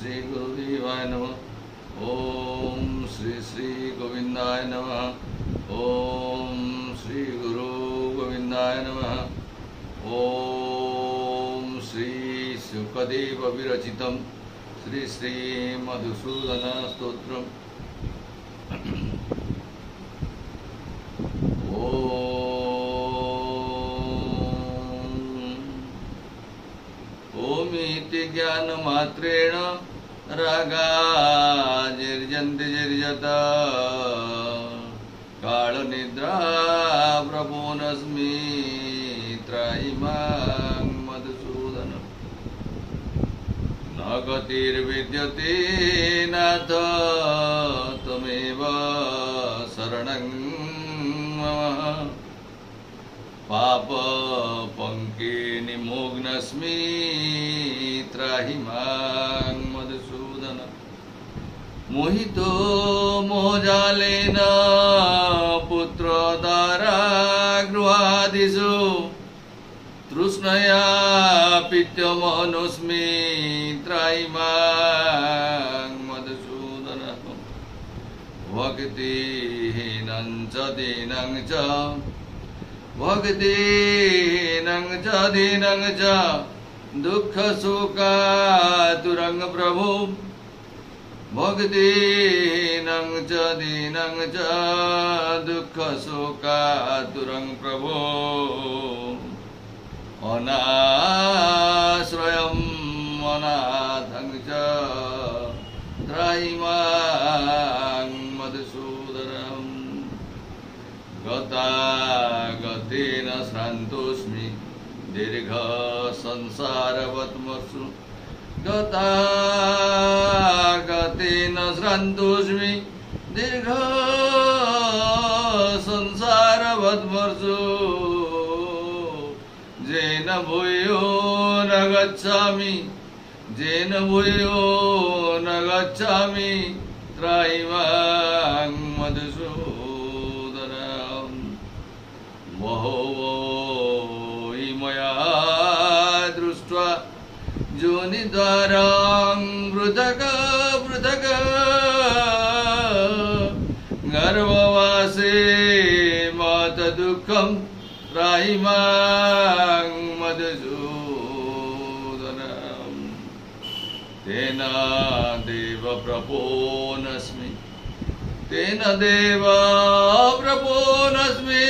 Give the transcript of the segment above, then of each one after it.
श्री गुरुदेवाय नमः। ओम श्री श्री गोविंदाय नमः। ओम श्री गुरु गोविंदाय नमः। ओम श्री सुखदेव विरचितम श्री श्री मधुसूदन स्तोत्रम। ओमिति ज्ञान मात्रेण रागाजिर्जन्ति जिर्यता काल निद्रा प्रभोनस्मि त्राहिमां मधुसूदन। न गतिर्विद्यते नाथ त्वमेव शरणं मम। पाप पंके निमग्नस्मि त्राहिमां मधुसूदन। मोहितो मोहजालेन पुत्रदारा गृहादिषु तृष्णया पीत्यमनोऽस्मि त्राहिमां मधुसूदन। भक्तिहीनं च दीनं च भक्तिहीनं च दीनं च दुःखशोकातुरं प्रभो। भक्तिहीनं च दीनं च दुःखशोकातुरं प्रभो। अनाश्रयं अनाथं च त्राहिमां मधुसूदनम्। गतागतेन श्रान्तोऽस्मि दीर्घ संसारवत्मसु। गतागतेन श्रान्तोऽस्मि दीर्घ संसारवत्मसु। जेन भूयो न गच्छामि जेन भूयो न गच्छामि त्राहिमां मधुसूदन। बहवो हि मया दृष्ट्वा योनिद्वारं पृथक् पृथक् गर्भवासे मत दुःखं त्राहिमां मधुसूदन। तेन देव प्रपोनस्मि तेन देव प्रपोनस्मि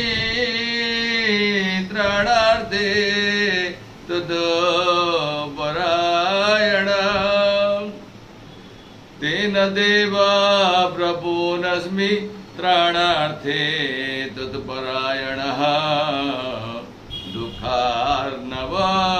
त्राणार्थे तत्परायण। तेन देव प्रपोनस्मि त्राणार्थे तत्परायणः। दुःखार्णव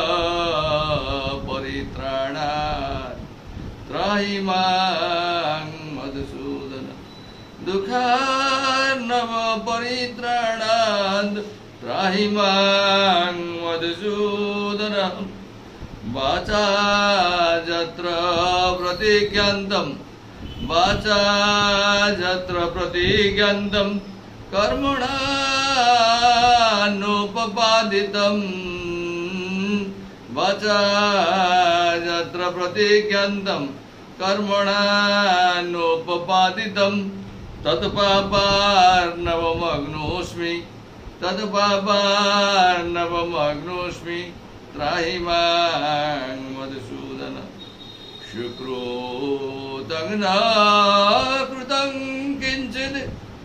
परित्राणात् त्राहिमां मधुसूदन। दुःखार्णव परित्राणात् त्राहिमां मधुसूदन। वाचा यत्र प्रतिज्ञान्तं वाचा यत्र प्रतिज्ञान्तं कर्मणा नोपपादितं। वाचा यत्र प्रतिज्ञान्तं कर्मणा नोपपादितं। तत्पापार्णवमग्नोऽस्मि तत्पापार्णवमग्नोऽस्मि त्राहिमां मधुसूदन। शुक्रोतं न कृतं किञ्चित्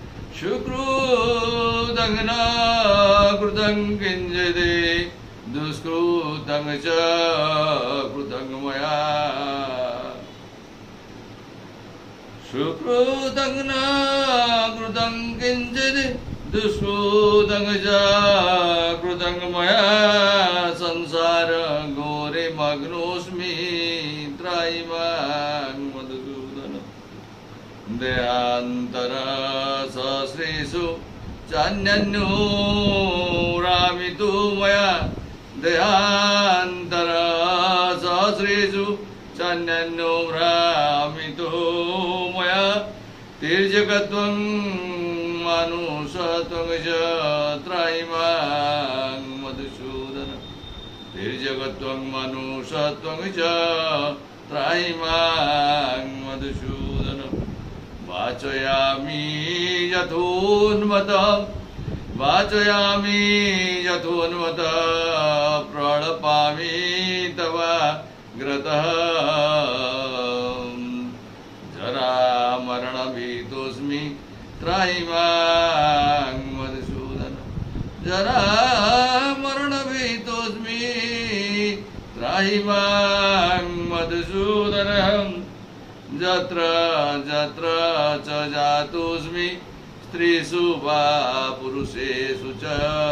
शुक्रोतं न कृतं किञ्चित् दुष्कृतं च कृतं मया। शुक्रोतं न कृतं किञ्चित् दुष्कृतं च कृतं मया। संसार घोरे मग्नोऽस्मि त्राहिमां मधुसूदन। देहान्तर सहस्रेषु चान्यन्यो रामितो मया। देहान्तर सहस्रेषु चान्यन्यो रामितो मया। तिर्यकत्वं मानुषत्वं च त्राहिमां मधुसूदन। तिर्यकत्वं मानुषत्वं च त्राहिमां मधुसूदन वाचयामि यथोन्मतं वाचयामि यथोन्मतं प्रणपामि तव ग्रतः जरामरणभीतोऽस्मि त्राहिमां मधुसूदन जरामरणभीतोऽस्मि त्राहिमां मधुसूदन जत्र जत्र च जातोऽस्मि स्त्रीषु वा पुरुषेषु च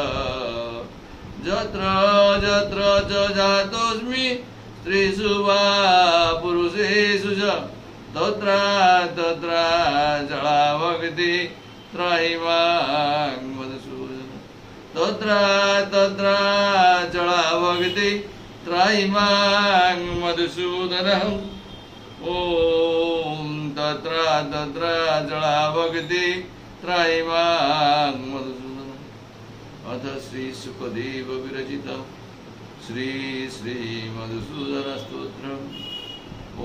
जत्र जत्र च जातोऽस्मि स्त्रीषु वा पुरुषेषु च तत्र तत्र जलाभक्ति त्राहिमां मधुसूदन तत्र तत्र जलाभक्ति त्राहिमां मधुसूदन ॐ तत्र तत्र जलाभक्ति त्राहिमां मधुसूदन अथ श्री सुखदेव विरचित श्री श्री मधुसूदन स्तोत्रम् ॐ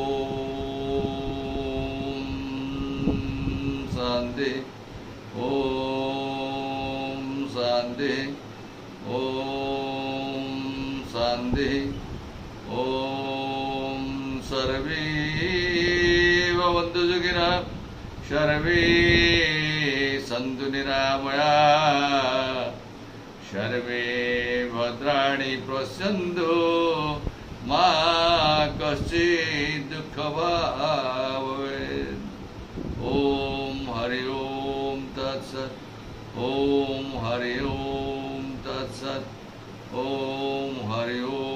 शान्ति ॐ शान्ति ॐ शान्ति ॐ सर्वे भवन्तु सुखिनः सर्वे सन्तु निरामयाः सर्वे भद्राणि पश्यन्तु मा कश्चित् दुःखभाग् भवेत् ॐ हरि ओं तत्सत् ॐ हरि ओं तत्सत् ॐ हरि ओं